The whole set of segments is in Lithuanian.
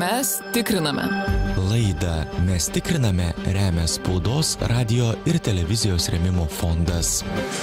Mes tikriname. Laidą Mes tikriname remia Spaudos, radio ir televizijos rėmimo fondas.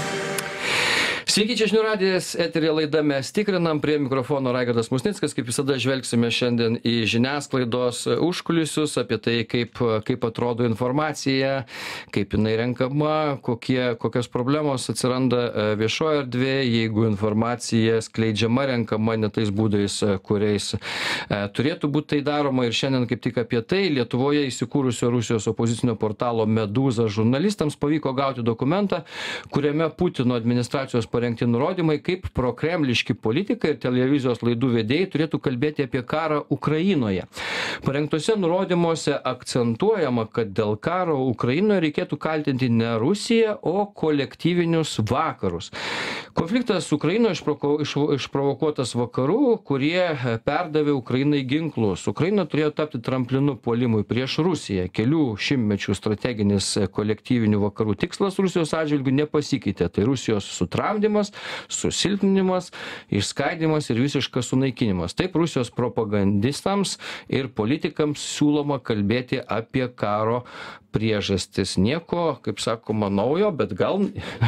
Sveiki, čia Žinių radijas, eteryje laida Mes tikrinam, prie mikrofono Raigardas Musnickas, kaip visada žvelgsime šiandien į žiniasklaidos užkulisius, apie tai, kaip atrodo informacija, kaip jinai renkama, kokios problemos atsiranda viešoje erdvėje, jeigu informacija skleidžiama, renkama ne tais būdais, kuriais turėtų būti tai daroma. Ir šiandien kaip tik apie tai Lietuvoje įsikūrusio Rusijos opozicinio portalo Meduza žurnalistams pavyko gauti dokumentą, kuriame Putino administracijos parengti nurodymai, kaip prokremliški politikai ir televizijos laidų vedėjai turėtų kalbėti apie karą Ukrainoje. Parengtose nurodymuose akcentuojama, kad dėl karo Ukrainoje reikėtų kaltinti ne Rusiją, o kolektyvinius vakarus. Konfliktas Ukrainoje išprovokuotas vakarų, kurie perdavė Ukrainai ginklus. Ukraina turėjo tapti tramplinu puolimui prieš Rusiją. Kelių šimtmečių strateginis kolektyvinių vakarų tikslas Rusijos atžvilgiu nepasikeitė. Tai Rusijos sutramdymas, susilpninimas, išskaidymas ir visiškas sunaikinimas. Taip Rusijos propagandistams ir politikams siūloma kalbėti apie karo priežastis. Nieko, kaip sakoma, naujo, bet gal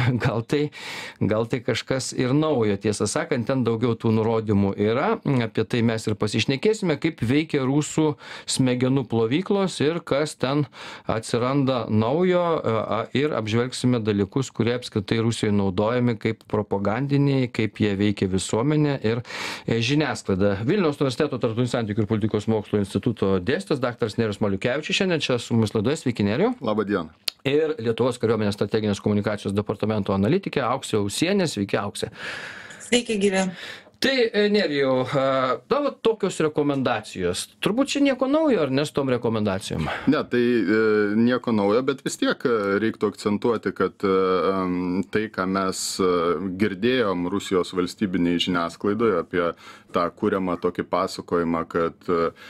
tai kažkas ir naujo. Tiesą sakant, ten daugiau tų nurodymų yra. Apie tai mes ir pasišnekėsime, kaip veikia rusų smegenų plovyklos ir kas ten atsiranda naujo, ir apžvelgsime dalykus, kurie apskritai Rusijoje naudojami kaip propagandiniai, kaip jie veikia visuomenę ir žiniasklaidą. Vilniaus universiteto tarptautinių santykių ir politikos mokslų instituto dėstytojas daktaras Nerijus Maliukevičius šiandien čia su mumis laidoje. Sveiki, Nerijau. Labą dieną. Ir Lietuvos kariuomenės strateginės komunikacijos departamento analitikė Auksė Usienė. Sveiki, Auksė. Sveiki, gyvi. Tai, Nerijau, tavo tokios rekomendacijos. Turbūt čia nieko naujo, ar ne, su tom rekomendacijom? Ne, tai nieko naujo, bet vis tiek reiktų akcentuoti, kad tai, ką mes girdėjom Rusijos valstybiniai žiniasklaidoje apie tą kuriamą tokį pasakojimą, kad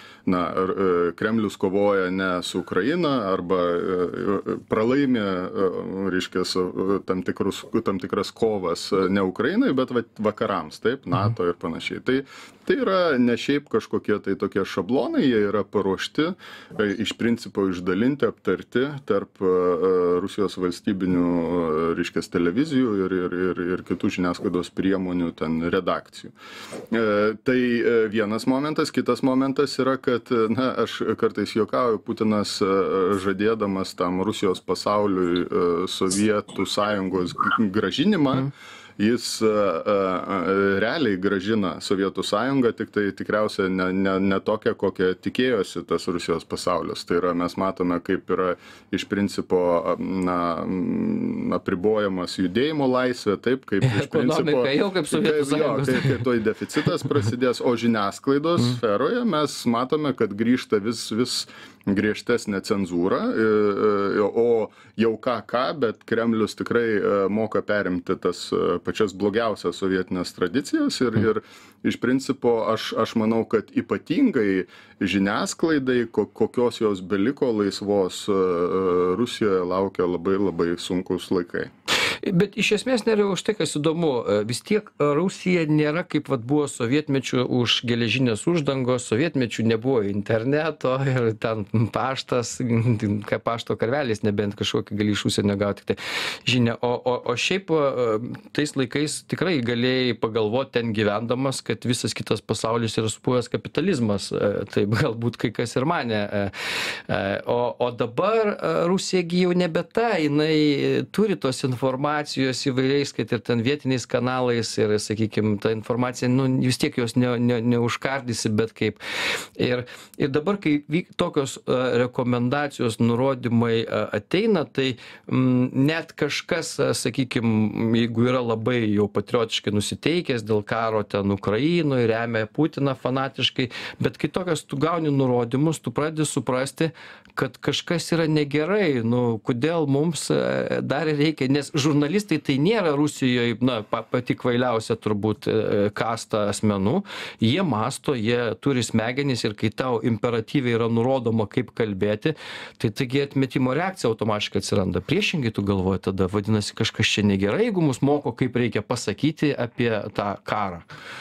Kremlius kovoja ne su Ukraina arba pralaimi, reiškia, tam tikras kovas ne Ukrainai, bet vakarams, taip, NATO ir panašiai. Tai yra ne šiaip kažkokie tai tokie šablonai, jie yra paruošti, iš principo išdalinti, aptarti tarp Rusijos valstybinių, reiškia, televizijų ir kitų žiniasklaidos priemonių ten redakcijų. Tai vienas momentas, kitas momentas yra, kad, aš kartais juokauju, Putinas žadėdamas tam Rusijos pasauliui Sovietų sąjungos grąžinimą, jis realiai grąžina Sovietų sąjungą, tik tai tikriausiai ne tokią, kokią tikėjosi tas Rusijos pasaulis. Tai yra, mes matome, kaip yra iš principo apribojamas judėjimo laisvė, taip, kaip iš principo... Ekonomika jau kaip Sovietų sąjungos. Kai toj deficitas prasidės, o žiniasklaidos sferoje mes matome, kad grįžta vis griežtesnė cenzūra, o jau ką, bet Kremlius tikrai moka perimti tas pačias blogiausias sovietinės tradicijas ir iš principo aš manau, kad ypatingai žiniasklaidai, kokios jos beliko laisvos Rusijoje, laukia labai labai sunkus laikai. Bet iš esmės, Nerijau, štai kas įdomu, vis tiek Rusija nėra kaip buvo sovietmečių už geležinės uždangos, sovietmečių nebuvo interneto ir ten paštas, pašto karvelis, nebent kažkokį gali iš užsienio gauti tik tai žinią. O šiaip tais laikais tikrai galėjai pagalvoti ten gyvendamas, kad visas kitas pasaulis yra supuvęs kapitalizmas, taip galbūt kai kas ir manė. O dabar Rusija jau nebe ta, jinai turi tos informacijos įvairiais, kad ir ten vietiniais kanalais ir, sakykime, ta informacija, vis tiek jos neužkardysi, bet kaip. Ir dabar, kai tokios rekomendacijos, nurodymai ateina, tai net kažkas, sakykime, jeigu yra labai jau patriotiškai nusiteikęs dėl karo ten Ukrainoje, remia Putiną fanatiškai, bet kai tokios tu gauni nurodymus, tu pradedi suprasti, kad kažkas yra negerai, kodėl mums dar reikia, nes žurnalistai tai nėra Rusijoje, pati kvailiausia turbūt kasta asmenų, jie mąsto, jie turi smegenis ir kai tau imperatyviai yra nurodoma, kaip kalbėti, tai taigi atmetimo reakcija automatiškai atsiranda. Priešingai tu galvoji tada, vadinasi, kažkas čia negerai, jeigu mus moko, kaip reikia pasakyti apie tą karą.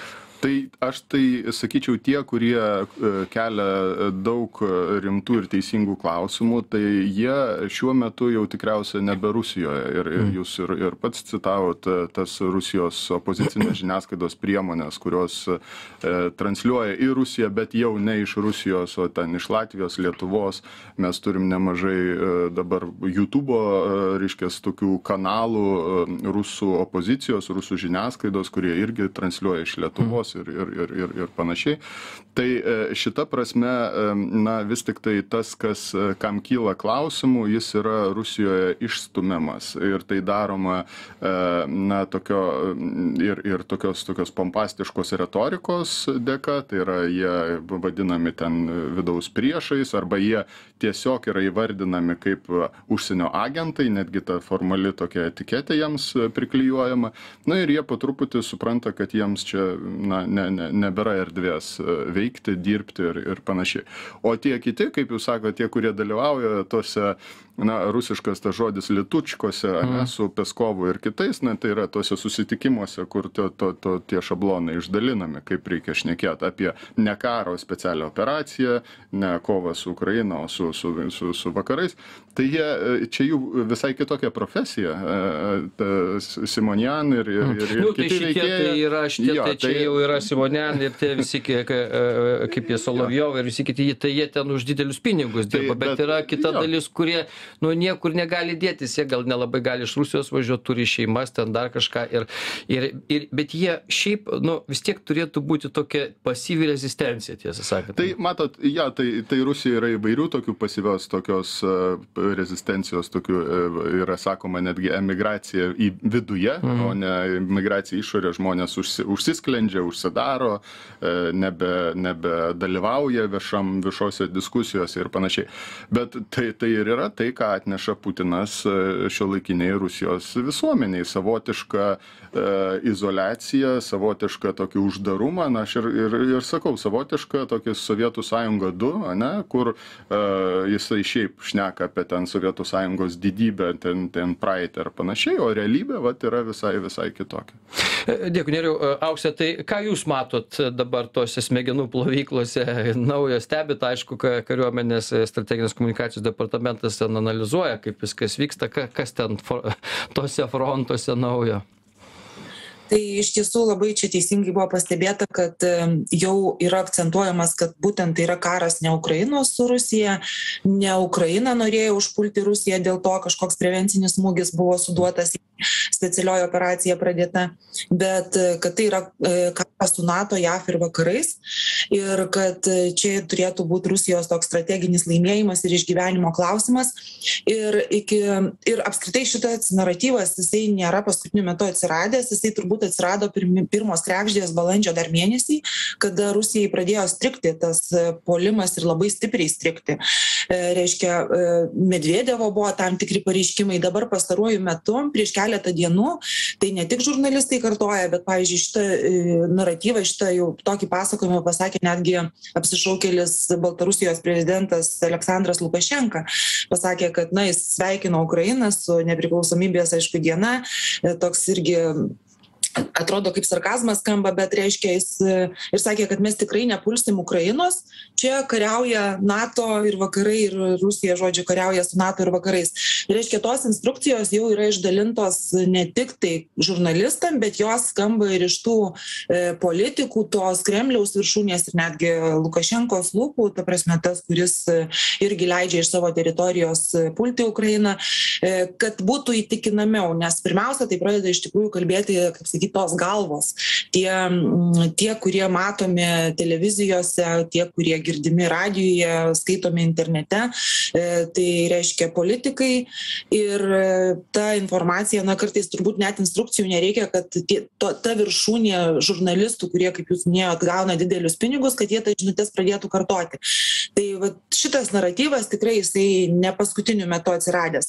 Tai aš tai sakyčiau, tie, kurie kelia daug rimtų ir teisingų klausimų, tai jie šiuo metu jau tikriausiai nebe Rusijoje. Ir jūs ir pats citavot tas Rusijos opozicinės žiniasklaidos priemonės, kurios transliuoja į Rusiją, bet jau ne iš Rusijos, o ten iš Latvijos, Lietuvos. Mes turim nemažai dabar YouTube'o, reiškias, tokių kanalų rusų opozicijos, rusų žiniasklaidos, kurie irgi transliuoja iš Lietuvos ir panašiai. Tai šita prasme, na, vis tik tai tas, kam kyla klausimų, jis yra Rusijoje išstumiamas. Ir tai daroma, na, tokio, ir tokios pompastiškos retorikos dėka, tai yra jie vadinami ten vidaus priešais, arba jie tiesiog yra įvardinami kaip užsienio agentai, netgi ta formali tokia etiketė jiems priklijuojama. Na ir jie po truputį supranta, kad jiems čia, na, nebėra erdvės veikti, dirbti ir panašiai. O tie kiti, kaip jūs sakote, tie, kurie dalyvauja tose, na, rusiškas tas žodis litučkose, su Peskovu ir kitais, na, tai yra tose susitikimuose, kur tie šablonai išdalinami, kaip reikia šnekėti apie ne karo specialią operaciją, ne kovą su Ukraina, o su vakarais. Tai jie, čia jų visai kitokia profesija, Simonian ir kiti veikėjai. Tai čia jau yra Simonian ir tie visi, kaip jie Solovjovai ir visi kiti, tai jie ten už didelius pinigus dirba, bet yra kita dalis, kurie, nu, niekur negali dėtis, jie gal nelabai gali iš Rusijos važiuoti, turi šeimas, ten dar kažką, bet jie šiaip, nu, vis tiek turėtų būti tokia pasyvi rezistencija, tiesą sakant. Tai matot, tai Rusija yra įvairių tokių pasyvios tokios rezistencijos, tokių yra sakoma netgi emigracija į viduje, o ne emigracija išorė, žmonės užsisklendžia, užsidaro, nebedalyvauja viešose diskusijose ir panašiai. Bet tai ir yra tai, ką atneša Putinas šiuolaikiniai Rusijos visuomeniai. Savotišką izoliaciją, savotišką tokį uždarumą, na aš ir sakau, savotišką tokį Sovietų Sąjunga 2, ne, kur jisai šiaip šneka apie ten Sovietų Sąjungos didybę, ten praeitį ar panašiai, o realybė vat yra visai kitokia. Dėkui, Nerijau. Aukse, tai ką jūs matot dabar tose smegenų plovyklose naujo stebit? Aišku, kariuomenės strateginės komunikacijos departamentas ten analizuoja, kaip viskas vyksta, kas ten tose frontuose naujo. Tai iš tiesų labai čia teisingai buvo pastebėta, kad jau yra akcentuojamas, kad būtent tai yra karas ne Ukrainos su Rusija, ne Ukraina norėjo užpulti Rusiją, dėl to kažkoks prevencinis smūgis buvo suduotas, specialioji operacija pradėta, bet kad tai yra karas su NATO, JAF ir vakarais ir kad čia turėtų būti Rusijos toks strateginis laimėjimas ir išgyvenimo klausimas. Ir apskritai šitas naratyvas, jisai nėra paskutiniu metu atsiradęs, jisai turbūt atsirado pirmos kregždės balandžio dar mėnesį, kada Rusijai pradėjo strigti tas puolimas ir labai stipriai strigti. Reiškia, Medvedevo buvo tam tikri pareiškimai, dabar pastaruoju metu, prieš keletą dienų, tai ne tik žurnalistai kartoja, bet, pavyzdžiui, šitą naratyvą, šitą jau tokį pasakojimą pasakė netgi apsišaukėlis Baltarusijos prezidentas Aleksandras Lukašenka. Pasakė, kad, na, jis sveikino Ukrainą su nepriklausomybės, aišku, diena, toks irgi atrodo kaip sarkazmas skamba, bet reiškia jis ir sakė, kad mes tikrai nepulsim Ukrainos, čia kariauja NATO ir vakarai ir Rusija, žodžiu, kariauja su NATO ir vakarais. Ir reiškia, tos instrukcijos jau yra išdalintos ne tik tai žurnalistam, bet jos skamba ir iš tų politikų, tos Kremliaus viršūnės ir netgi Lukašenkos lūpų, ta prasme tas, kuris irgi leidžia iš savo teritorijos pulti Ukrainą, kad būtų įtikinamiau, nes pirmiausia, tai pradeda iš tikrųjų kalbėti, kaip sakyti, tos galvos. Tie, kurie matomi televizijose, tie, kurie girdimi radijuje, skaitomi internete, tai reiškia politikai ir ta informacija, na, kartais turbūt net instrukcijų nereikia, kad ta viršūnė žurnalistų, kurie, kaip jūs minėjot, gauna didelius pinigus, kad jie tas žinutes pradėtų kartoti. Tai va, šitas naratyvas tikrai jisai ne paskutiniu metu atsiradęs.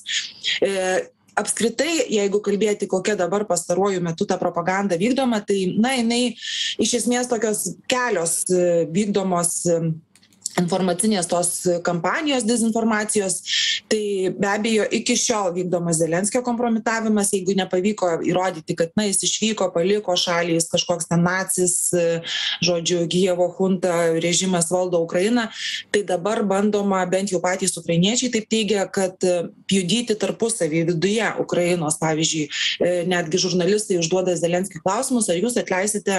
Apskritai, jeigu kalbėti, kokia dabar pastaruoju metu ta propaganda vykdoma, tai, na, jinai iš esmės tokios kelios vykdomos informacinės tos kampanijos, dezinformacijos. Tai be abejo, iki šiol vykdomas Zelenskio kompromitavimas, jeigu nepavyko įrodyti, kad jis išvyko, paliko šalį, jis kažkoks ten nacis, žodžiu, Kijevo junta režimas valdo Ukrainą, tai dabar bandoma, bent jau patys ukrainiečiai taip teigia, kad pjudyti tarpusavį viduje Ukrainos, pavyzdžiui, netgi žurnalistai užduoda Zelenskiui klausimus, ar jūs atleisite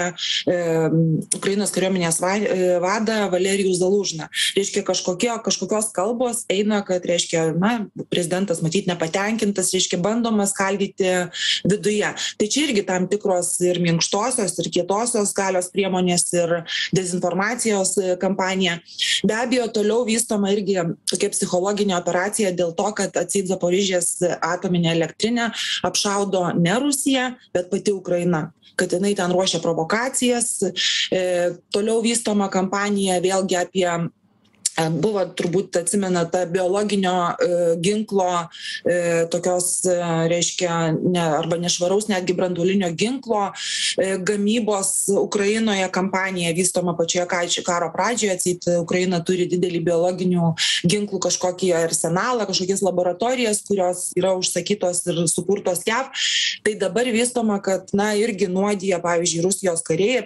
Ukrainos kariuomenės vadą Valerijų Zalužną. Reiškia, kažkokios kalbos eina, kad, reiškia, prezidentas matyt nepatenkintas, reiškia, bandoma skaldyti viduje. Tai čia irgi tam tikros ir minkštosios, ir kietosios galios priemonės, ir dezinformacijos kampanija. Be abejo, toliau vystoma irgi tokia psichologinė operacija dėl to, kad atseit Zaporižės atominė elektrinė apšaudo ne Rusija, bet pati Ukraina, kad jinai ten ruošia provokacijas. Toliau vystoma kampanija vėlgi apie buvo, turbūt atsimena, ta biologinio ginklo, tokios, reiškia, arba nešvaraus netgi branduolinio ginklo gamybos Ukrainoje kampanija vystoma pačioje karo pradžioje. Atseit Ukraina turi didelį biologinių ginklų kažkokį arsenalą, kažkokias laboratorijas, kurios yra užsakytos ir sukurtos JAV. Tai dabar vystoma, kad, irgi nuodija, pavyzdžiui, Rusijos kariai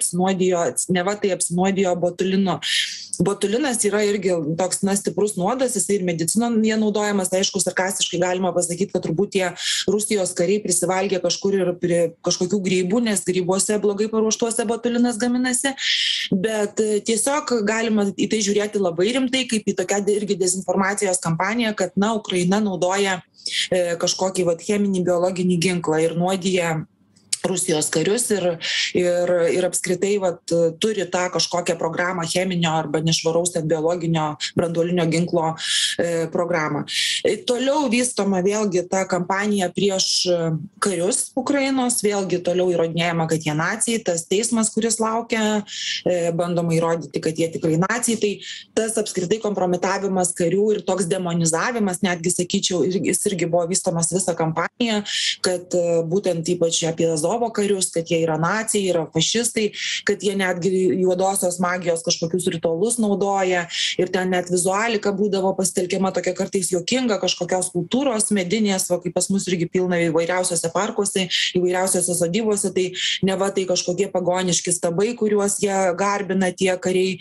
apsinuodijo botulinu. Botulinas yra irgi toks stiprus nuodas, jisai ir medicinoje naudojamas, aišku, sarkastiškai galima pasakyti, kad turbūt tie Rusijos kariai prisivalgė kažkur ir prie kažkokių grybų, nes grybuose blogai paruoštuose botulinas gaminasi, bet tiesiog galima į tai žiūrėti labai rimtai, kaip į tokią irgi dezinformacijos kampaniją, kad, Ukraina naudoja kažkokį cheminį biologinį ginklą ir nuodija Rusijos karius ir apskritai turi tą kažkokią programą cheminio arba nešvaraus biologinio branduolinio ginklo programą. Toliau vystoma vėlgi ta kampanija prieš karius Ukrainos, vėlgi toliau įrodinėjama, kad jie naciai, tas teismas, kuris laukia, bandoma įrodyti, kad jie tikrai naciai, tai tas apskritai kompromitavimas karių ir toks demonizavimas, netgi sakyčiau, jis irgi buvo vystomas visą kampaniją, kad būtent ypač apie Azovo karius, kad jie yra naciai, yra fašistai, kad jie netgi juodosios magijos kažkokius ritualus naudoja ir ten net vizualika būdavo pasitelkiama tokia kartais juokinga, kažkokios kultūros medinės, kaip pas mus irgi pilna įvairiausiose parkuose, įvairiausiose sodybose, tai neva tai kažkokie pagoniški stabai, kuriuos jie garbina tie kariai.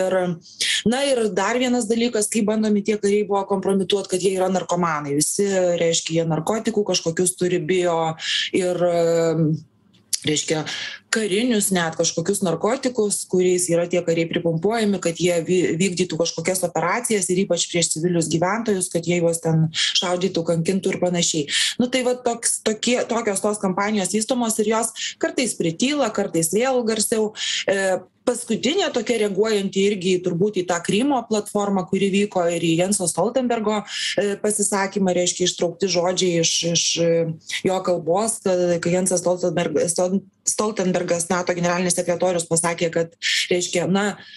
Ir dar vienas dalykas, kai bandomi tie kariai buvo kompromituoti, kad jie yra narkomanai. Visi, reiškia, jie narkotikų kažkokius turi bio ir reiškia, karinius net kažkokius narkotikus, kuriais yra tie kariai pripumpuojami, kad jie vykdytų kažkokias operacijas ir ypač prieš civilius gyventojus, kad jie juos ten šaudytų, kankintų ir panašiai. Tai tokios tos kampanijos vystomos ir jos kartais prityla, kartais vėl garsiau. Paskutinė tokia reaguojanti irgi turbūt į tą Krymo platformą, kuri vyko ir į Jenso Stoltenbergo pasisakymą, reiškia ištraukti žodžiai iš jo kalbos, kai Jensas Stoltenbergas, NATO generalinis sekretorius, pasakė, kad, reiškia,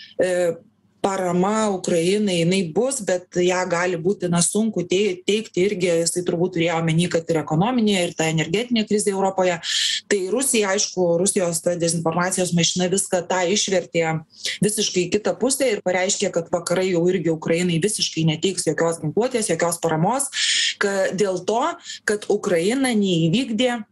parama Ukrainai, jinai bus, bet ją gali būti sunku teikti irgi, jisai turbūt turėjo omeny, kad ir ekonominė, ir ta energetinė krizė Europoje. Tai Rusija, aišku, Rusijos ta dezinformacijos mašina viską tą išvertė visiškai į kitą pusę ir pareiškė, kad vakarai jau irgi Ukrainai visiškai neteiks jokios ginkluotės, jokios paramos, dėl to, kad Ukraina neįvykdė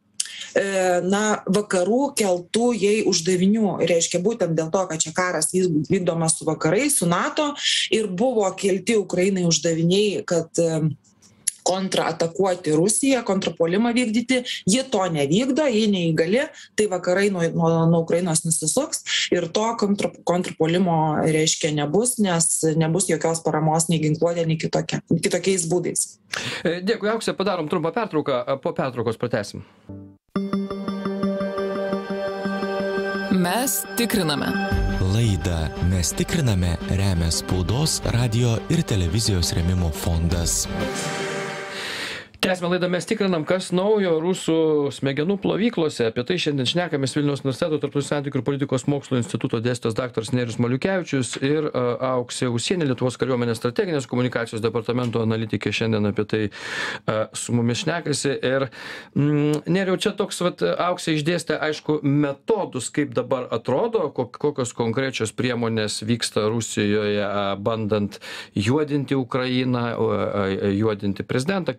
vakarų keltų jai uždavinių. Reiškia, būtent dėl to, kad čia karas vykdomas su vakarais, su NATO ir buvo kelti Ukrainai uždaviniai, kad kontraatakuoti Rusiją, kontrapuolimą vykdyti, ji to nevykdo, ji neįgali, tai vakarai nuo Ukrainos nusisuks ir to kontrapuolimo, reiškia, nebus, nes nebus jokios paramos nei ginkluotė, nei kitokiais būdais. Dėkui, Aukse, padarom trumpą pertrauką, po pertraukos pratęsim. Mes tikriname. Laidą Mes tikriname remia Spaudos, radio ir televizijos rėmimo fondas. Tęsime laidą, mes tikrinam, kas naujo rusų smegenų plovyklose. Apie tai šiandien šnekamės Vilniaus universiteto tarptautinių santykių ir politikos mokslų instituto dėstytojas daktaras Nerijus Maliukevičius ir Auksė Usienė, Lietuvos kariuomenės strateginės komunikacijos departamento analitikė, šiandien apie tai su mumis šnekasi. Ir Nerijau, čia toks, Auksė išdėstė, aišku, metodus, kaip dabar atrodo, kokios konkrečios priemonės vyksta Rusijoje, bandant juodinti Ukrainą, juodinti prezidentą,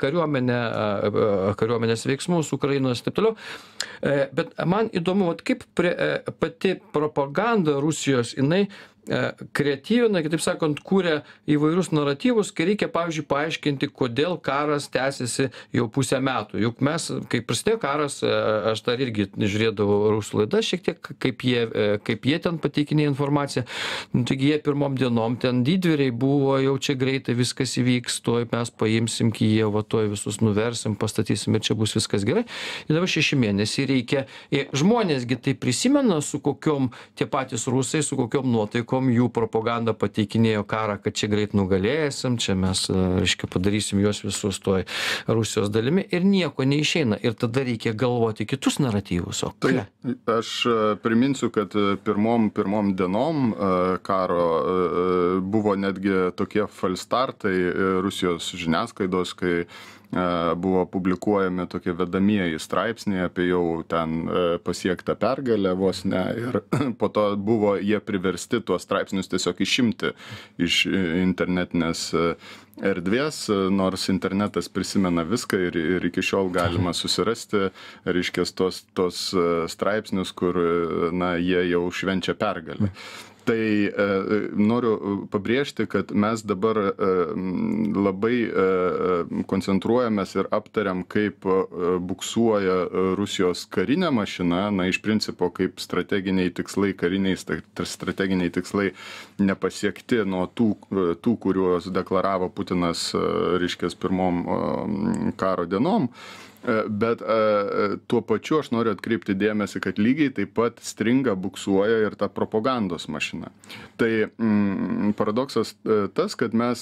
kariuomenės veiksmus Ukrainos ir taip toliau. Bet man įdomu, kaip pati propaganda Rusijos, jinai kreatyvina, kitaip sakant, kūrė įvairius naratyvus, kai reikia, pavyzdžiui, paaiškinti, kodėl karas tęsiasi jau pusę metų. Juk mes, kai prasidėjo karas, aš dar irgi žiūrėdavau rusų laidas šiek tiek, kaip jie ten pateikinėjo informaciją. Taigi jie pirmom dienom ten didvyriai buvo, jau čia greitai viskas įvyks, tuoj mes paimsim Kijevą, tuoj visus nuversim, pastatysim ir čia bus viskas gerai. Ir dabar 6 mėnesiai reikia. Žmonėsgi tai prisimena, su kokiom tie patys rusai, su kokiom nuotaikom jų propaganda pateikinėjo karą, kad čia greit nugalėsim, čia mes, reiškia, padarysim juos visus toj Rusijos dalimi ir nieko neišeina. Ir tada reikia galvoti kitus naratyvus. Tai aš priminsiu, kad pirmom dienom karo buvo netgi tokie falstartai Rusijos žiniasklaidos, kai buvo publikuojami tokie vedamieji straipsniai apie jau ten pasiektą pergalę vos ne, ir po to buvo jie priversti tuos straipsnius tiesiog išimti iš internetinės erdvės, nors internetas prisimena viską ir iki šiol galima susirasti, reiškia, tos straipsnius, kur jie jau švenčia pergalę. Tai noriu pabrėžti, kad mes dabar labai koncentruojamės ir aptariam, kaip buksuoja Rusijos karinė mašina, iš principo, kaip strateginiai tikslai, kariniai strateginiai tikslai nepasiekti nuo tų kuriuos deklaravo Putinas, reiškia, pirmom karo dienom. Bet tuo pačiu aš noriu atkreipti dėmesį, kad lygiai taip pat stringa, buksuoja ir ta propagandos mašina. Tai paradoksas tas, kad mes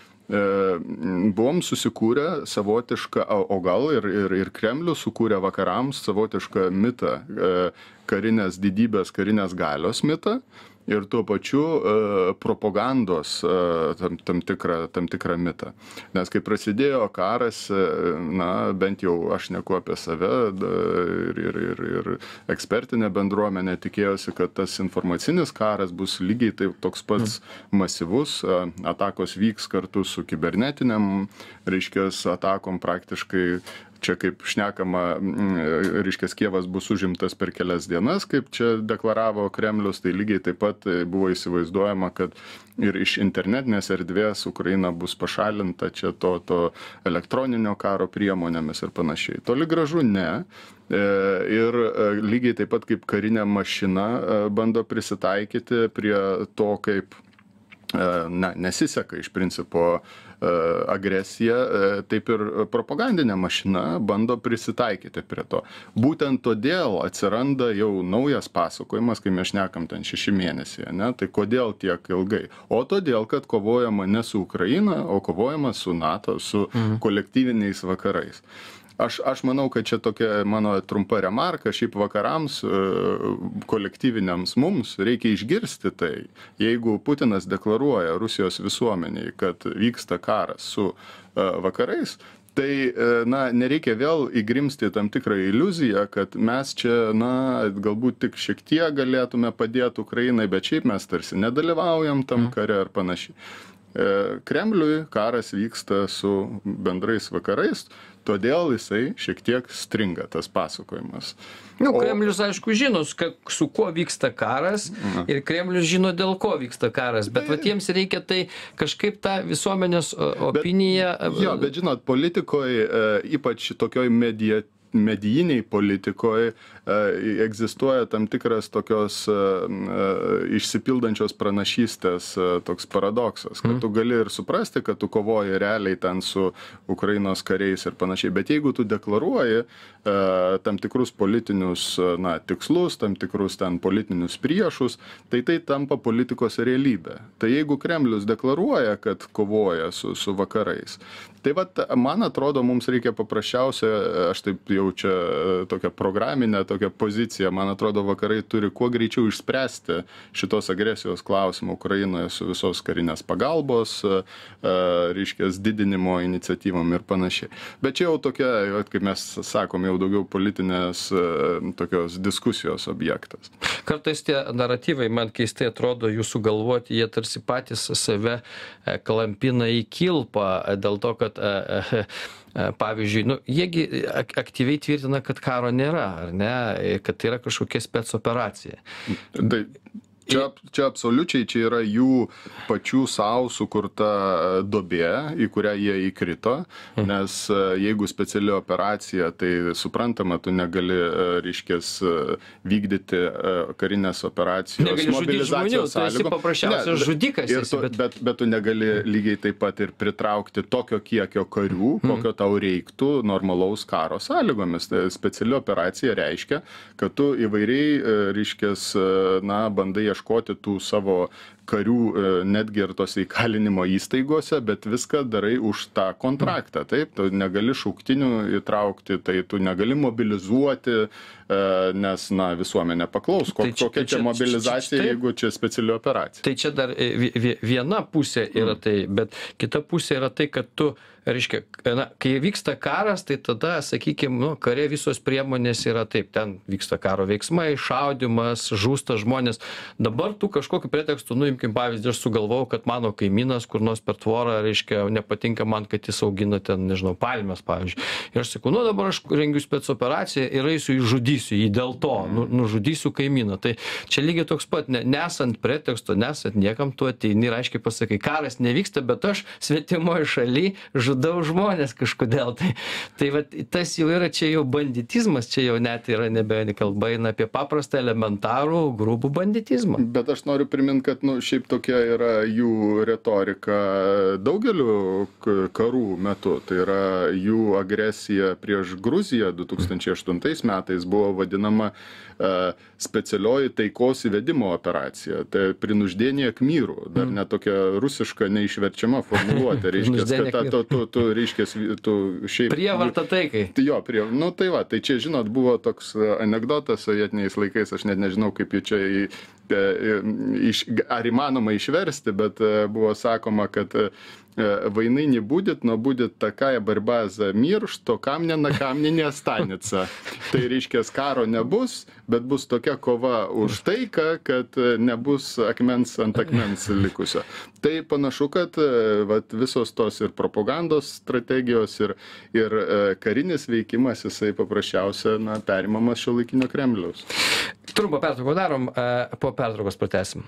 buvom susikūrę savotišką, o gal ir Kremlius sukūrė vakarams savotišką mitą, karinės didybės, karinės galios mitą. Ir tuo pačiu propagandos tam tikrą mitą. Nes kai prasidėjo karas, bent jau aš neku apie save ir ekspertinė bendruomenė tikėjosi, kad tas informacinis karas bus lygiai taip toks pats masyvus, atakos vyks kartu su kibernetiniam, reiškia, atakom praktiškai. Čia kaip šnekama, reiškia, Kijevas bus užimtas per kelias dienas, kaip čia deklaravo Kremlius, tai lygiai taip pat buvo įsivaizduojama, kad ir iš internetinės erdvės Ukraina bus pašalinta čia to elektroninio karo priemonėmis ir panašiai. Toli gražu ne. Ir lygiai taip pat kaip karinė mašina bando prisitaikyti prie to, kaip nesiseka iš principo agresija, taip ir propagandinė mašina bando prisitaikyti prie to. Būtent todėl atsiranda jau naujas pasakojimas, kai mes šnekam ten 6 mėnesiai, ne? Tai kodėl tiek ilgai? O todėl, kad kovojama ne su Ukraina, o kovojama su NATO, su kolektyviniais vakarais. Aš manau, kad čia tokia mano trumpa remarka, šiaip vakarams, kolektyviniams mums reikia išgirsti tai. Jeigu Putinas deklaruoja Rusijos visuomeniai, kad vyksta karas su vakarais, tai nereikia vėl įgrimsti tam tikrą iliuziją, kad mes čia, galbūt tik šiek tiek galėtume padėti Ukrainai, bet šiaip mes tarsi nedalyvaujam tam kare ar panašiai. Kremliui karas vyksta su bendrais vakarais, todėl jisai šiek tiek stringa tas pasakojimas. Kremlius, aišku, žino, su kuo vyksta karas ir Kremlius žino, dėl ko vyksta karas, bet jiems reikia tai kažkaip tą visuomenės opiniją. Bet žinot, politikoje, ypač tokioj medijiniai politikoje, egzistuoja tam tikras tokios išsipildančios pranašystės toks paradoksas, kad tu gali ir suprasti, kad tu kovoji realiai ten su Ukrainos kariais ir panašiai, bet jeigu tu deklaruoji tam tikrus politinius tikslus, tam tikrus ten politinius priešus, tai tampa politikos realybė. Tai jeigu Kremlius deklaruoja, kad kovoja su vakarais, tai man atrodo, mums reikia paprasčiausia, aš taip jau čia tokią programinę, tokią poziciją, man atrodo, vakarai turi kuo greičiau išspręsti šitos agresijos klausimą Ukrainoje su visos karinės pagalbos, reiškės didinimo iniciatyvom ir panašiai. Bet čia jau tokia, kaip mes sakom, jau daugiau politinės tokios diskusijos objektas. Kartais tie naratyvai man keistai atrodo jūsų galvoti, jie tarsi patys save klampina į kilpą dėl to, kad pavyzdžiui, jiegi aktyviai tvirtina, kad karo nėra, ar ne, kad tai yra kažkokia specoperacija. Čia absoliučiai čia yra jų pačių savo sukurta duobė, į kurią jie įkrito, nes jeigu speciali operacija, tai suprantama, tu negali, reiškės, vykdyti karinės operacijos mobilizacijos sąlygom. Tu esi paprasčiausias žudikas. Bet tu negali lygiai taip pat ir pritraukti tokio kiekio karių, kokio tau reiktų normalaus karo sąlygomis. Speciali operacija reiškia, kad tu įvairiai, reiškės, bandai ieškoti tų savo karių netgi ir tos įkalinimo įstaigose, bet viską darai už tą kontraktą. Taip, tu negali šauktinių įtraukti, tai tu negali mobilizuoti, nes, visuomenė paklaus, kokia čia mobilizacija, jeigu čia speciali operacija. Tai čia dar viena pusė yra tai, bet kita pusė yra tai, kad tu, reiškia, kai vyksta karas, tai tada, sakykime, kare visos priemonės yra taip, ten vyksta karo veiksmai, šaudimas, žūsta žmonės. Dabar tu kažkokiu pretekstu, imkim pavyzdį, aš sugalvojau, kad mano kaimynas kur nors per tvorą, reiškia, nepatinka man, kad jis augina ten, nežinau, palmes, pavyzdžiui. Ir aš sakau, dabar aš rengiu specoperaciją ir eisiu įžudysiu jį dėl to, nužudysiu kaimyną. Tai čia lygiai toks pat, nesant preteksto, nesant niekam, tu ateini ir aiškiai pasakai, karas nevyksta, bet aš svetimoje šaly žudau žmonės kažkodėl. Tai tas jau yra, čia jau banditizmas, čia jau net yra nebe kalba eina apie paprastą elementarų grubų banditizmą. Bet aš noriu priminti, kad šiaip tokia yra jų retorika daugeliu karų metu. Tai yra jų agresija prieš Gruziją 2008 metais buvo vadinama specialioji taikos įvedimo operacija. Tai prinuždėnė Khmyrų, dar net tokia rusiška neišverčiama formuluotė. Prievarta taikai. Jo, tai čia, žinot, buvo toks anekdotas sovietiniais laikais, aš net nežinau, kaip jį čia ar įmanoma išversti, bet buvo sakoma, kad войны не будет, но будет такая борьба за мир, что камня на камне не останется. Tai reiškia, karo nebus, bet bus tokia kova už taiką, kad nebus akmens ant akmens likusio. Tai panašu, kad visos tos ir propagandos strategijos ir karinis veikimas, jisai paprasčiausia perimamas šiuolaikinio Kremliaus. Trumpą pertrauką darom, po pertraukos pratęsim.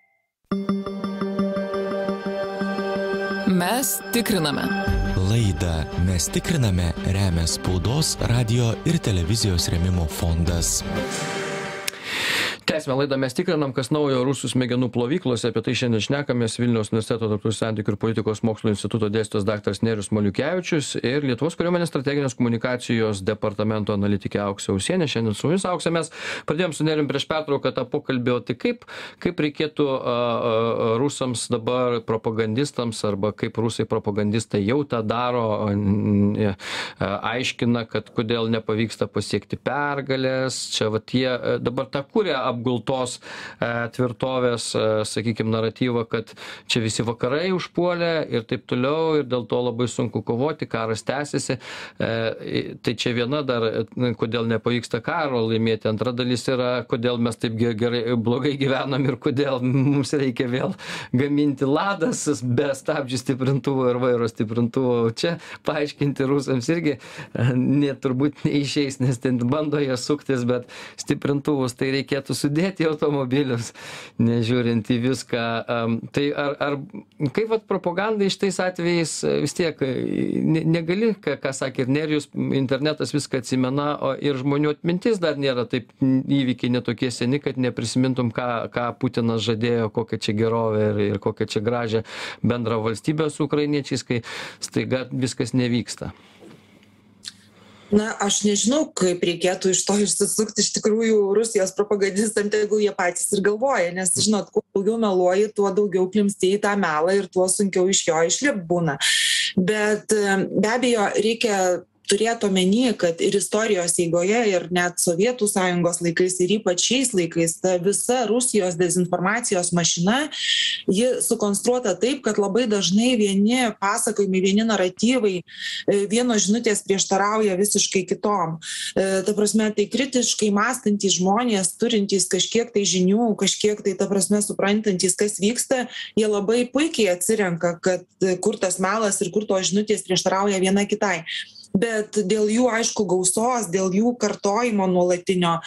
Mes tikriname. Laidą Mes tikriname remia Spaudos, radio ir televizijos rėmimo fondas. Tęsime laidą Mes tikrinam, kas naujo rusų smegenų plovyklose. Apie tai šiandien šnekamės. Vilniaus universiteto tarptautinių santykių ir politikos mokslų instituto dėstytojas daktaras Nerijus Maliukevičius ir Lietuvos kariuomenės strateginės komunikacijos departamento analitikė Auksė Usienė. Šiandien su mumis, Auksė, mes pradėjom su Nerijum prieš pertrauką tą pokalbį. Tai kaip reikėtų rusams dabar, propagandistams, arba kaip rusai propagandistai jau tą daro, aiškina, kad kodėl nepavyksta pasiekti pergalės. Čia jie dabar tą kuria apgultos tvirtovės, sakykime, naratyvą, kad čia visi vakarai užpuolė ir taip toliau, ir dėl to labai sunku kovoti, karas tęsiasi. Tai čia viena dar, kodėl nepavyksta karo laimėti. Antra dalis yra, kodėl mes taip blogai gyvenam ir kodėl mums reikia vėl gaminti ladas be stabdžių stiprintuvo ir vairo stiprintuvo. Čia paaiškinti rusams irgi turbūt neišeis, nes ten bando jie suktis, bet stiprintuvus tai reikėtų sudėti automobilius, nežiūrint į viską. Tai ar kaip vat propagandai šitais atvejais vis tiek negali, ką sakė ir Nerijus, internetas viską atsimena, ir žmonių atmintis dar nėra taip įvykiai netokie seni, kad neprisimintum, ką Putinas žadėjo, kokią čia gerovę ir kokią čia gražią bendrą valstybę su ukrainiečiais, kai staiga viskas nevyksta. Na, aš nežinau, kaip reikėtų iš to išsisukti. Iš tikrųjų, Rusijos propagandistam tegul jie patys ir galvoja, nes, žinot, kuo daugiau meluoji, tuo daugiau klimpsti į tą melą ir tuo sunkiau iš jo išlipti būna. Bet be abejo, reikia turėti omeny, kad ir istorijos eigoje, ir net Sovietų sąjungos laikais, ir ypač šiais laikais, ta visa Rusijos dezinformacijos mašina, ji sukonstruota taip, kad labai dažnai vieni pasakojimai, vieni naratyvai, vienos žinutės prieštarauja visiškai kitom. Ta prasme, tai kritiškai mąstantys žmonės, turintys kažkiek tai žinių, kažkiek tai, ta prasme, suprantantys, kas vyksta, jie labai puikiai atsirenka, kad kur tas melas ir kur tos žinutės prieštarauja viena kitai. Bet dėl jų, aišku, gausos, dėl jų kartojimo nuolatinio,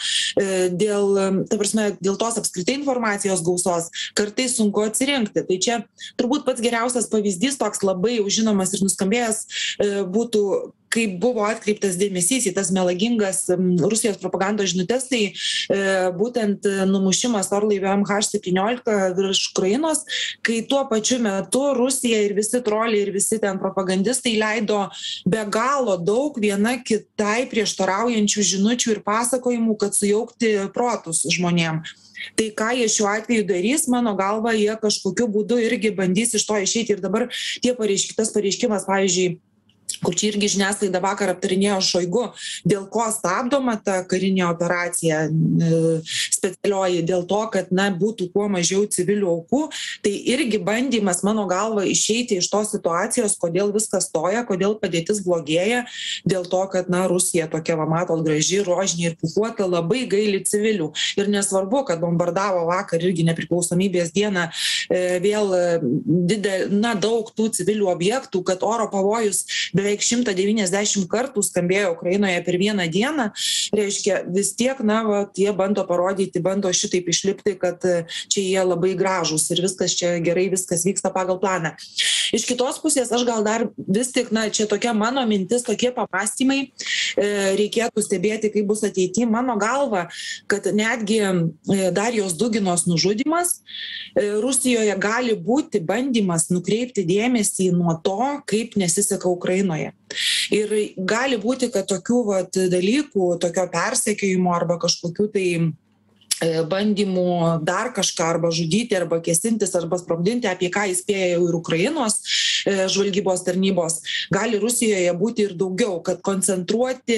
dėl tos apskritai informacijos gausos, kartais sunku atsirinkti. Tai čia turbūt pats geriausias pavyzdys, toks labai jau žinomas ir nuskambėjęs, būtų, kaip buvo atkreiptas dėmesys į tas melagingas Rusijos propagandos žinutes, tai būtent numušimas orlaivio MH17 virš Ukrainos, kai tuo pačiu metu Rusija ir visi troliai ir visi ten propagandistai leido be galo daug viena kitai prieštaraujančių žinučių ir pasakojimų, kad sujaukti protus žmonėm. Tai ką jie šiuo atveju darys, mano galva, jie kažkokiu būdu irgi bandys iš to išeiti. Ir dabar tas pareiškimas, pavyzdžiui, kur čia irgi žiniasklaida vakar aptarinėjo Šoigu, dėl ko stabdoma ta karinė operacija specialioji, dėl to, kad būtų kuo mažiau civilių aukų, tai irgi bandymas, mano galva, išeiti iš tos situacijos, kodėl viskas stoja, kodėl padėtis blogėja, dėl to, kad Rusija tokia, matot, graži, rožinė ir pūkuota, labai gaili civilių. Ir nesvarbu, kad bombardavo vakar irgi nepriklausomybės dieną vėl daug tų civilių objektų, kad oro pavojus beveik 190 kartų skambėjo Ukrainoje per vieną dieną, reiškia, vis tiek, jie bando parodyti, bando šitaip išlipti, kad čia jie labai gražūs ir viskas čia gerai, viskas vyksta pagal planą. Iš kitos pusės, aš gal dar vis tik, čia tokia mano mintis, tokie pamąstymai, reikėtų stebėti, kaip bus ateityje. Mano galva, kad netgi Darijos Duginos nužudymas Rusijoje gali būti bandymas nukreipti dėmesį nuo to, kaip nesiseka Ukrainoje. Ir gali būti, kad tokių dalykų, tokio persekiojimo arba kažkokių tai bandymų dar kažką arba žudyti, arba kėsintis, arba sprogdinti, apie ką įspėja jau ir Ukrainos žvalgybos tarnybos, gali Rusijoje būti ir daugiau, kad koncentruoti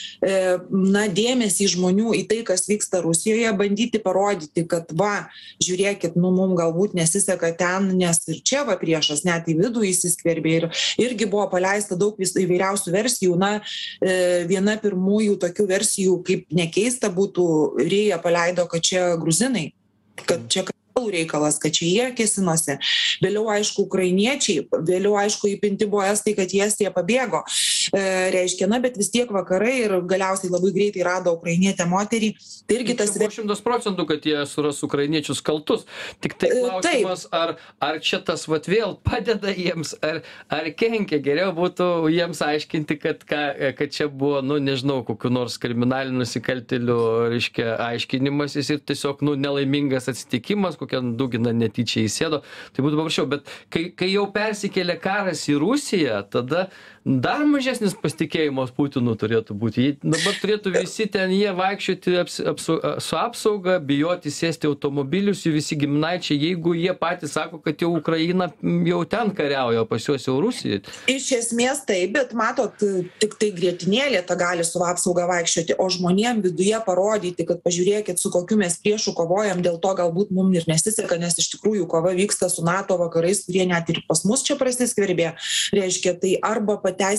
dėmesį žmonių į tai, kas vyksta Rusijoje, bandyti parodyti, kad žiūrėkit, mums galbūt nesiseka ten, nes ir čia priešas net į vidų įsiskverbė ir irgi buvo paleista daug įvairiausių versijų. Viena pirmųjų tokių versijų, kaip nekeista būtų, Rėja paleido, kad čia gruzinai, kad čia reikalas, kad čia jie kėsinosi. Vėliau, aišku, ukrainiečiai, vėliau, aišku, įpinti buvo estai, kad jie Estija pabėgo. Reiškia, bet vis tiek vakarai ir galiausiai labai greitai rado ukrainietę moterį. Tai irgi tas 100%, kad jie suras ukrainiečius kaltus. Tik tai klausimas, ar čia tas vėl padeda jiems, ar kenkia. Geriau būtų jiems aiškinti, kad čia buvo, nežinau, kokiu nors kriminaliniu nusikaltėliu, reiškia, aiškinimasis ir tiesiog, nelaimingas atsitikimas, kokią Dugina netyčia įsėdo, tai būtų paprasčiau. Bet kai jau persikėlė karas į Rusiją, tada dar mažesnis pasitikėjimas Putinu turėtų būti. Dabar turėtų visi ten jie vaikščioti su apsauga, bijoti sėsti automobilius, jų visi giminaičiai, jeigu jie patys sako, kad jau Ukraina jau ten kariauja, pas juos jau Rusija. Iš esmės taip, bet matot, tik tai grietinėlė ta gali su apsauga vaikščioti, o žmonėm viduje parodyti, kad pažiūrėkit, su kokiu mes priešu kovojam, dėl to galbūt mums ir nesiseka, nes iš tikrųjų kova vyksta su NATO vakarais, kurie net ir pas mus čia prasiskverbė. Reiškia, tai arba pateisinimas čia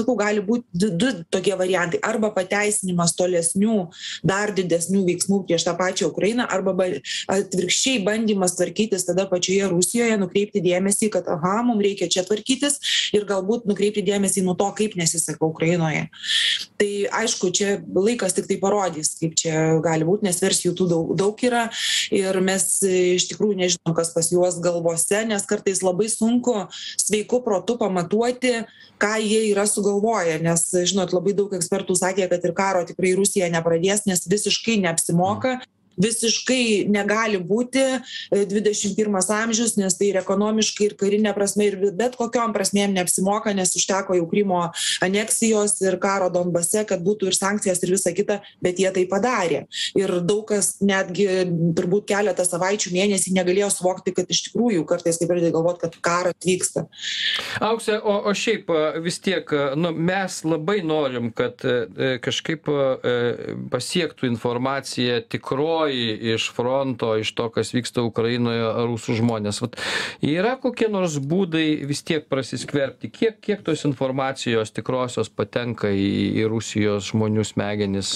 sakau, gali būti du tokie variantai. Arba pateisinimas tolesnių, dar didesnių veiksmų prieš tą pačią Ukrainą, arba atvirkščiai bandymas tvarkytis tada pačioje Rusijoje, nukreipti dėmesį, kad mums reikia čia tvarkytis ir galbūt nukreipti dėmesį nuo to, kaip nesiseka Ukrainoje. Tai aišku, čia laikas tik tai parodys, kaip čia gali būti, nes versijų tų daug yra ir mes iš tikrųjų nežinom, kas pas juos galvose, nes kartais labai sunku sveiku protu pamatuoti, ką jie yra sugalvoję, nes, žinot, labai daug ekspertų sakė, kad ir karo tikrai Rusija nepradės, nes visiškai neapsimoka. Visiškai negali būti 21 amžius, nes tai ir ekonomiškai, ir karinė prasme, ir bet kokiom prasmėm neapsimoka, nes užteko jau Krymo aneksijos ir karo Donbase, kad būtų ir sankcijas ir visa kita, bet jie tai padarė. Ir daug kas netgi turbūt keletą savaičių, mėnesį negalėjo suvokti, kad iš tikrųjų kartais taip pradėjo galvoti, kad karas vyksta. Aukse, o šiaip vis tiek, mes labai norim, kad kažkaip pasiektų informacija tikroji iš fronto, iš to, kas vyksta Ukrainoje, rusų žmonės. Vat, yra kokie nors būdai vis tiek prasiskverbti? Kiek tos informacijos tikrosios patenka į Rusijos žmonių smegenis?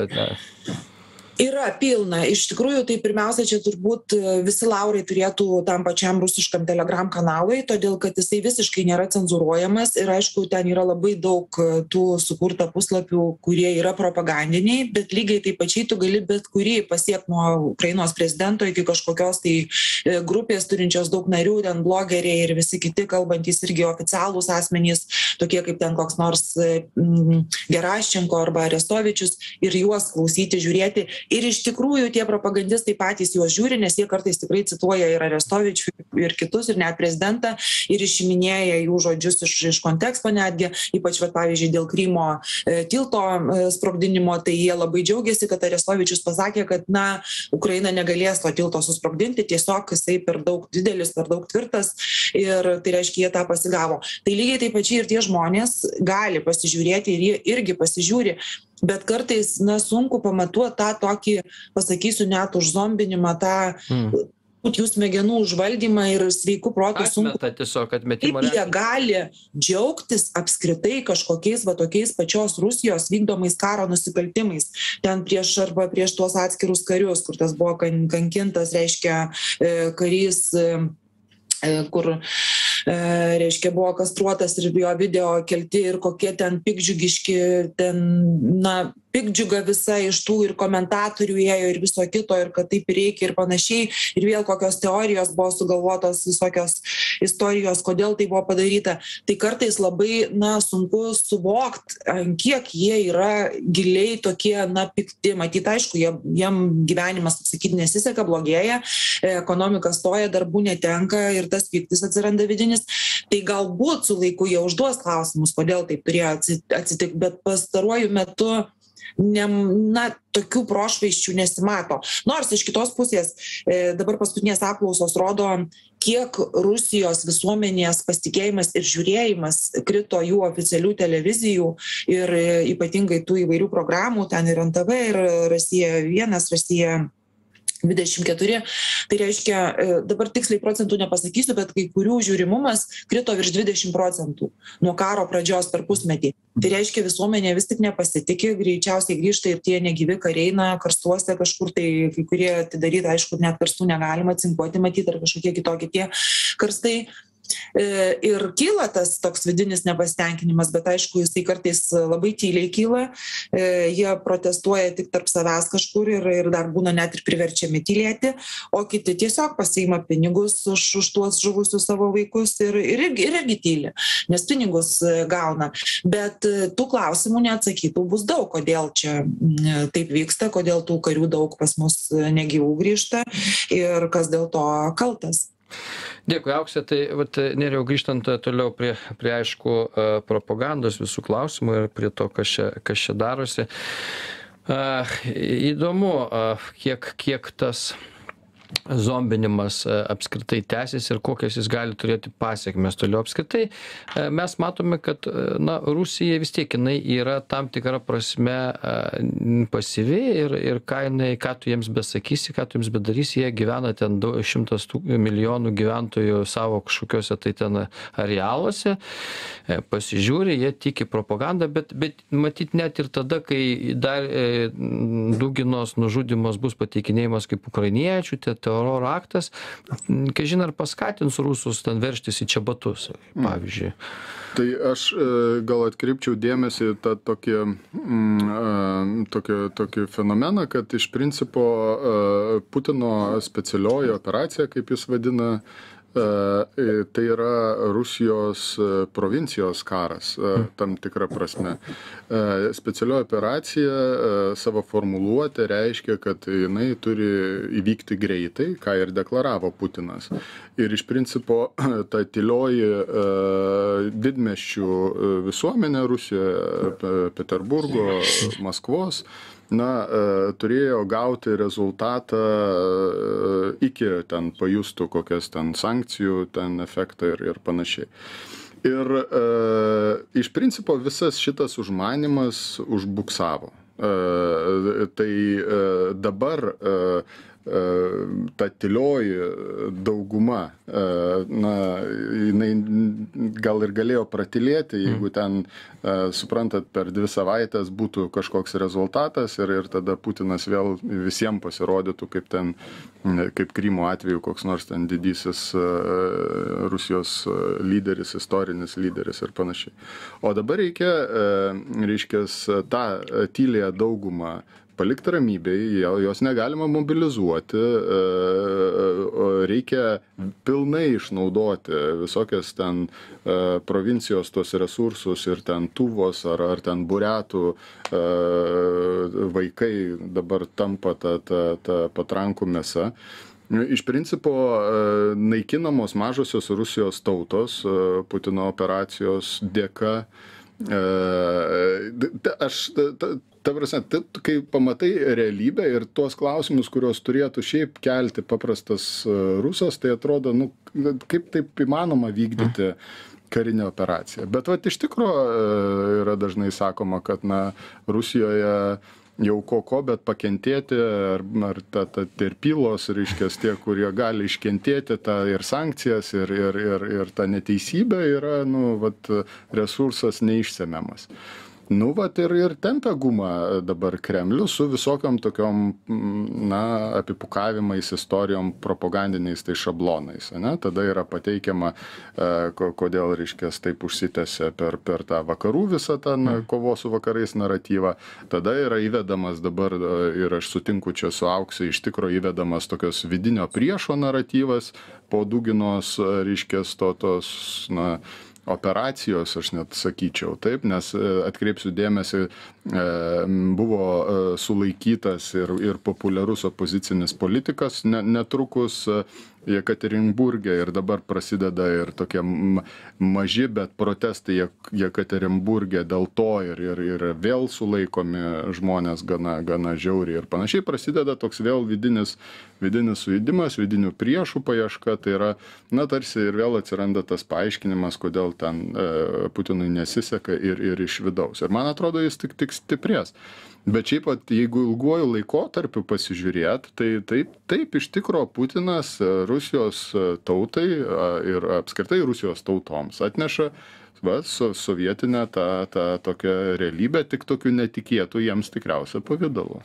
Yra pilna. Iš tikrųjų, tai pirmiausia, čia turbūt visi laurai turėtų tam pačiam rusiškam Telegram kanalui, todėl kad jisai visiškai nėra cenzuruojamas ir aišku, ten yra labai daug tų sukurta puslapių, kurie yra propagandiniai, bet lygiai taip pačiai tu gali bet kurį pasiekti nuo Ukrainos prezidento iki kažkokios tai grupės turinčios daug narių, ten blogeriai ir visi kiti kalbantys irgi oficialūs asmenys, tokie kaip ten koks nors Geraščenko arba Arestovičius ir juos klausyti, žiūrėti. Ir iš tikrųjų tie propagandistai patys juos žiūri, nes jie kartais tikrai cituoja ir Arestovičių, ir kitus, ir net prezidentą, ir išiminėja jų žodžius iš konteksto netgi, ypač, pavyzdžiui, dėl Krymo tilto sprogdinimo, tai jie labai džiaugiasi, kad Arestovičius pasakė, kad, Ukraina negalės to tilto susprogdinti, tiesiog jisai per daug didelis, per daug tvirtas, ir tai reiškia, jie tą pasigavo. Tai lygiai taip pačiai ir tie žmonės gali pasižiūrėti, ir jie irgi pasižiūri, bet kartais, sunku pamatuoti tą tokį, pasakysiu, net užzombinimą, tą jų smegenų užvaldymą ir sveikų protų sunku. Kaip jie gali džiaugtis apskritai kažkokiais tokiais pačios Rusijos vykdomais karo nusikaltimais. Ten prieš tuos atskirus karius, kur tas buvo kankintas, reiškia, karys, kur reiškia, buvo kastruotas ir jo video kelti ir kokie ten pikdžiugiški, pikdžiuga visa iš tų ir komentatorių ėjo ir viso kito, ir kad taip reikia ir panašiai, ir vėl kokios teorijos buvo sugalvotos, visokios istorijos, kodėl tai buvo padaryta. Tai kartais labai, sunku suvokti, kiek jie yra giliai tokie, pikti. Matyt, aišku, jiem gyvenimas, sakyti, nesiseka, blogėja, ekonomika stoja, darbų netenka ir tas pyktis atsiranda vidinis. Tai galbūt su laiku jie užduos klausimus, kodėl taip turėjo atsitikti, bet pastaruoju metu tokių prošvaisčių nesimato. Nors iš kitos pusės dabar paskutinės apklausos rodo, kiek Rusijos visuomenės pasitikėjimas ir žiūrėjimas krito jų oficialių televizijų ir ypatingai tų įvairių programų, ten ir NTV, ir Rusija 1, Rusija 24. Tai reiškia, dabar tiksliai procentų nepasakysiu, bet kai kurių žiūrimumas krito virš 20% nuo karo pradžios per pusmetį. Tai reiškia, visuomenė vis tik nepasitikė, greičiausiai grįžta ir tie negyvi kariai, karstuose kažkur, tai kai kurie atidaryti, aišku, net karstų negalima cinkuoti, matyti, ar kažkokie kitokie tie karstai. Ir kyla tas toks vidinis nepasitenkinimas, bet aišku, jisai kartais labai tyliai kyla, jie protestuoja tik tarp savęs kažkur ir dar būna net ir priverčiami tylėti, o kiti tiesiog pasiima pinigus už tuos žuvusius savo vaikus ir irgi tyli, nes pinigus gauna. Bet tų klausimų neatsakytų bus daug, kodėl čia taip vyksta, kodėl tų karių daug pas mus negyvų grįžta ir kas dėl to kaltas. Dėkui, Aukse. Tai Nerijau, grįžtant toliau prie aišku propagandos visų klausimų ir prie to, kas čia darosi. Įdomu, kiek tas zombinimas apskritai tęsis ir kokias jis gali turėti pasekmes toliau. Apskritai mes matome, kad Rusija vis tiek jinai yra tam tikra prasme pasyvi ir ką tu jiems besakysi, ką tu jiems bedarysi, jie gyvena ten 100 milijonų gyventojų savo kažkokiuose tai ten arealuose, pasižiūri, jie tiki propagandą, bet matyt net ir tada, kai dar Duginos nužudymas bus pateikinėjimas kaip ukrainiečių, teroro aktas, kažin ar paskatins rusus ten veržtis į čebatus, pavyzdžiui. Tai aš gal atkreipčiau dėmesį tą tokį fenomeną, kad iš principo Putino specialioji operacija, kaip jis vadina, tai yra Rusijos provincijos karas, tam tikrą prasme. Specialioji operacija savo formuluotę reiškia, kad jinai turi įvykti greitai, ką ir deklaravo Putinas. Ir iš principo ta tylioji didmiesčių visuomenė Rusijoje, Peterburgo, Maskvos, turėjo gauti rezultatą iki ten pajustų kokias ten sankcijų, ten efektą ir panašiai. Ir iš principo visas šitas užmanymas užbuksavo. Tai dabar ta tylioji dauguma, jinai gal ir galėjo pratilėti, jeigu ten, suprantat, per 2 savaitės būtų kažkoks rezultatas ir tada Putinas vėl visiems pasirodytų kaip Krymo atveju koks nors ten didysis Rusijos lyderis, istorinis lyderis ir panašiai. O dabar reiškia tą tylėją daugumą palikti ramybėj, jos negalima mobilizuoti, reikia pilnai išnaudoti visokias ten provincijos tos resursus ir ten Tuvos ar ten Buriatų vaikai dabar tampa ta patrankų mėsa. Iš principo naikinamos mažosios Rusijos tautos Putino operacijos dėka. Ta prasme, kai pamatai realybę ir tuos klausimus, kuriuos turėtų šiaip kelti paprastas rusas, tai atrodo, kaip taip įmanoma vykdyti karinę operaciją. Bet iš tikrųjų yra dažnai sakoma, kad Rusijoje jau bet pakentėti, ar terpylos, reiškia, tie, kurie gali iškentėti tą ir sankcijas, ir tą neteisybę yra, resursas neišsemiamas. Ir tempia gumą dabar Kremlius su visokiom tokiom, apipukavimais, istorijom, propagandiniais tai šablonais. Tada yra pateikiama, kodėl, reiškia, taip užsitęsia per tą vakarų visą tą kovos su vakarais naratyvą. Tada yra įvedamas dabar, ir aš sutinku čia su Auksė, iš tikro įvedamas tokios vidinio priešo naratyvas po Duginos, reiškia, tos, operacijos, aš net sakyčiau, taip, nes atkreipsiu dėmesį, buvo sulaikytas ir populiarus opozicinis politikas netrukus Jekaterinburge ir dabar prasideda ir tokie maži, bet protestai Jekaterinburge dėl to ir vėl sulaikomi žmonės gana žiauriai ir panašiai. Prasideda toks vėl vidinis sujudimas, vidinių priešų paieška, tai yra, tarsi ir vėl atsiranda tas paaiškinimas, kodėl ten Putinui nesiseka ir iš vidaus. Ir man atrodo, jis tik stiprės. Bet šiaip, jeigu ilguoju laikotarpiu pasižiūrėt, tai taip iš tikro Putinas Rusijos tautai ir apskritai Rusijos tautoms atneša sovietinę tą tokią realybę, tik tokių netikėtų jiems tikriausia pavidalu.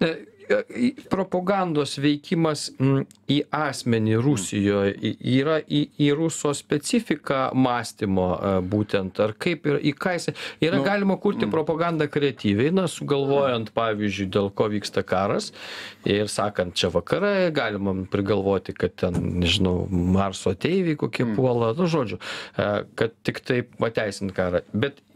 Propagandos veikimas į asmenį Rusijoje yra į ruso specifiką mąstymo būtent, ar kaip ir į ką jis yra galima kurti propagandą kreatyviai, sugalvojant, pavyzdžiui, dėl ko vyksta karas ir sakant, čia vakarai, galima prigalvoti, kad ten, nežinau, Marso ateiviai kokie puola, žodžiu, kad tik taip pateisint karą. Bet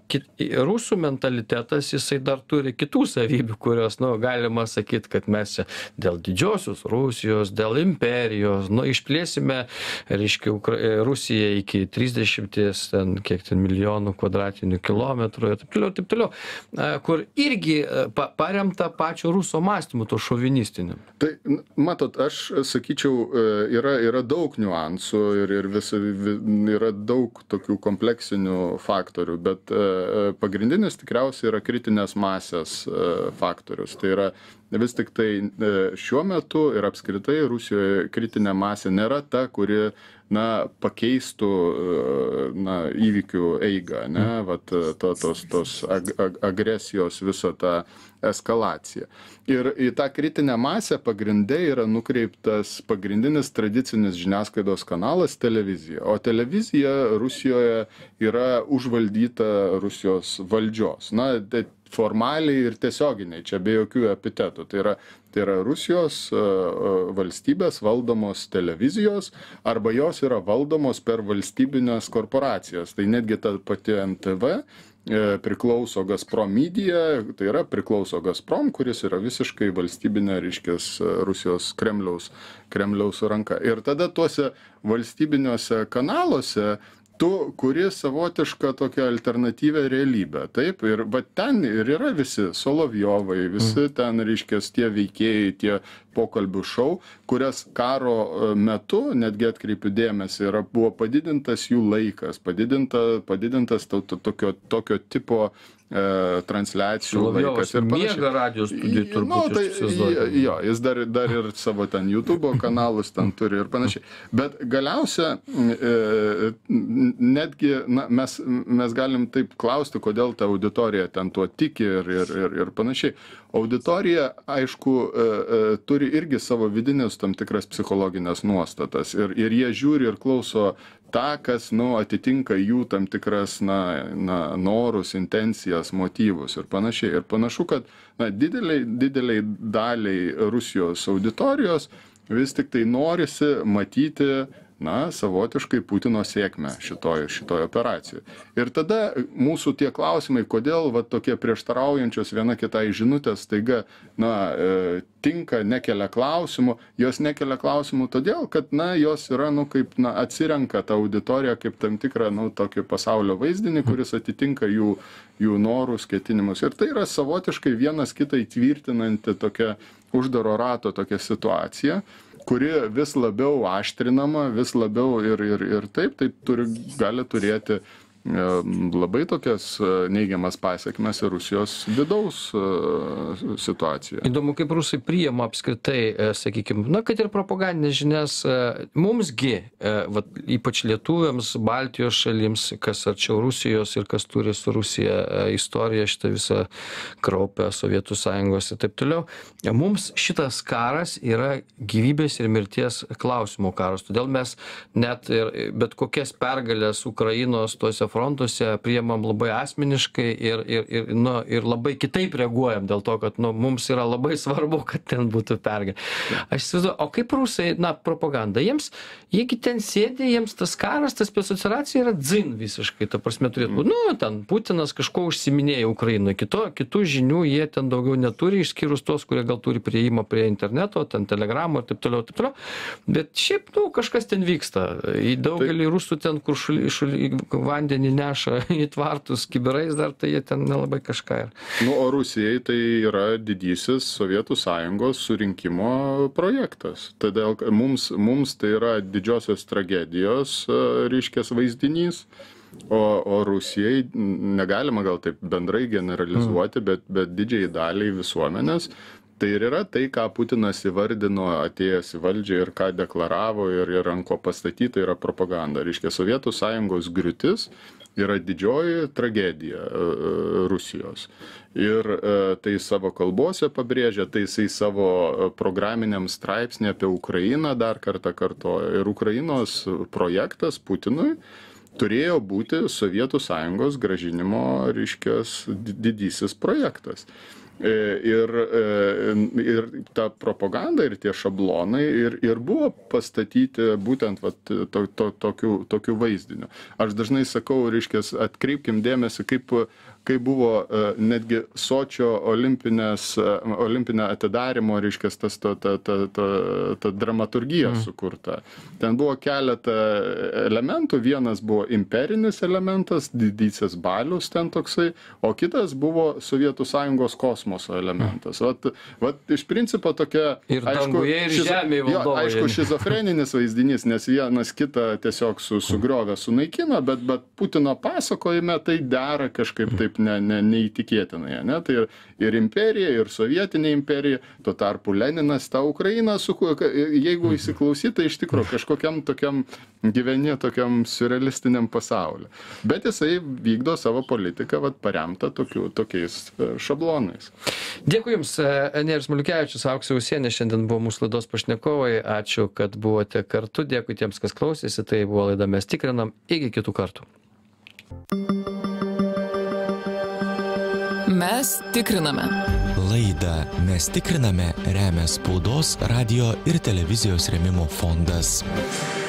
rusų mentalitetas, jisai dar turi kitų savybių, kurios, galima sakyti, kad mes čia dėl didžiosios Rusijos, dėl imperijos, išplėsime, reiškia, Rusiją iki 30 milijonų kvadratinių kilometrų ir taip toliau, kur irgi paremta pačio ruso mąstymu, to šovinistiniu. Tai, matot, aš sakyčiau, yra daug niuansų ir yra daug tokių kompleksinių faktorių, bet pagrindinis tikriausiai yra kritinės masės faktorius. Tai yra vis tik tai šiuo metu ir apskritai Rusijoje kritinė masė nėra ta, kuri pakeistų įvykių eigą, vat tos agresijos visą tą eskalaciją. Ir į tą kritinę masę pagrinde yra nukreiptas pagrindinis tradicinis žiniasklaidos kanalas televizija. O televizija Rusijoje yra užvaldyta Rusijos valdžios. Formaliai ir tiesioginiai, čia be jokių epitetų. Tai yra Rusijos valstybės valdomos televizijos arba jos yra valdomos per valstybinės korporacijas. Tai netgi ta pati NTV priklauso Gazprom Media, tai yra priklauso Gazprom, kuris yra visiškai valstybinė, reiškias, Rusijos Kremliaus ranka. Ir tada tuose valstybiniuose kanaluose tu kuri savotišką tokią alternatyvę realybę, taip, ir ten ir yra visi Solovjovai, visi ten, reiškias, tie veikėjai, tie pokalbių šou, kurias karo metu, netgi atkreipiu dėmesį, buvo padidintas jų laikas, padidintas tokio tipo transliacijų laikas. Ir miega radijos studijų turbūt. Jo, jis dar ir savo ten YouTube kanalus ten turi ir panašiai. Bet galiausia, netgi mes galim taip klausti, kodėl ta auditorija ten tuo tiki ir panašiai. Auditorija, aišku, turi irgi savo vidinės tam tikras psichologinės nuostatas ir jie žiūri ir klauso tą, kas, atitinka jų tam tikras, norus, intencijas, motyvus ir panašiai. Ir panašu, kad dideliai daliai Rusijos auditorijos vis tik tai norisi matyti savotiškai Putino sėkmę šitoj operacijoj. Ir tada mūsų tie klausimai, kodėl tokie prieštaraujančios viena kitai žinutės staiga tinka, nekelia klausimų, jos nekelia klausimų todėl, kad jos yra, atsirenka tą auditoriją kaip tam tikrą, tokį pasaulio vaizdinį, kuris atitinka jų norus, ketinimus. Ir tai yra savotiškai vienas kitą įtvirtinanti tokia uždaro rato tokia situacija, kuri vis labiau aštrinama, vis labiau ir taip gali turėti labai tokias neigiamas pasekmes ir Rusijos vidaus situacijoje. Įdomu, kaip rusai priima apskritai, sakykime, kad ir propagandinės žinias, mumsgi, ypač lietuviams, Baltijos šalims, kas arčiau Rusijos ir kas turi su Rusija istoriją, šitą visą kraupę Sovietų Sąjungos ir taip toliau, mums šitas karas yra gyvybės ir mirties klausimo karas. Todėl mes net bet kokias pergalės Ukrainos tuose frontuose priimam labai asmeniškai ir labai kitaip reaguojam dėl to, kad mums yra labai svarbu, kad ten būtų pergalė. Aš įsivaizduoju, o kaip rusai, propaganda, jiegi ten sėdė, jiems tas karas, tas specoperacija yra dzin visiškai, ta prasme turėtų būti, ten Putinas kažko užsiminėja Ukrainoje, kitų žinių jie ten daugiau neturi, išskyrus tos, kurie gal turi prieimą prie interneto, ten telegramų ir taip toliau, bet šiaip, kažkas ten vyksta, į daugelį rusų ten, kur vandenį neša į tvartus kibirais dar, tai jie ten nelabai kažką yra. O Rusijai tai yra didysis Sovietų Sąjungos surinkimo projektas. Todėl mums tai yra didžiosios tragedijos, reiškias, vaizdinys, o Rusijai negalima gal taip bendrai generalizuoti, bet didžiai daliai visuomenės. Tai ir yra tai, ką Putinas įvardino atėjęs į valdžią ir ką deklaravo ir ant ko pastatyta yra propaganda. Reiškia, Sovietų Sąjungos griūtis yra didžioji tragedija Rusijos. Ir tai savo kalbose pabrėžia, tai jisai savo programiniam straipsnį apie Ukrainą dar kartą kartojo. Ir Ukrainos projektas Putinui turėjo būti Sovietų Sąjungos grąžinimo, reiškias, didysis projektas. Ir ta propaganda ir tie šablonai ir buvo pastatyti būtent tokiu vaizdiniu. Aš dažnai sakau, reiškia, atkreipkim dėmesį, kaip buvo netgi Sočio olimpinė atidarymo, reiškia, ta dramaturgija sukurta. Ten buvo keletą elementų, vienas buvo imperinis elementas, didysis balius ten toksai, o kitas buvo Sovietų Sąjungos kosmoso elementas. Vat iš principo tokia, ir danguje, ir žemėje valdovai. Aišku, šizofreninis vaizdinys, nes vienas kitą tiesiog sugriovė, sunaikino, bet Putino pasakojime tai dera kažkaip taip neįtikėtinai, ne? Tai ir imperija, ir sovietinė imperija, tuo tarpu Leninas tą Ukrainą, jeigu įsiklausyta, iš tikrųjų kažkokiam tokiam gyveni tokiam surrealistiniam pasauliu. Bet jisai vykdo savo politiką, paremtą tokiais šablonais. Dėkui Jums, Nerijus Maliukevičius, Auksė Usienė, šiandien buvo mūsų laidos pašnekovai. Ačiū, kad buvote kartu. Dėkui tiems, kas klausėsi. Tai buvo laida Mes tikrinam. Iki kitų kartų. Mes tikriname. Laidą Mes tikriname remia Spaudos, radijo ir televizijos rėmimo fondas.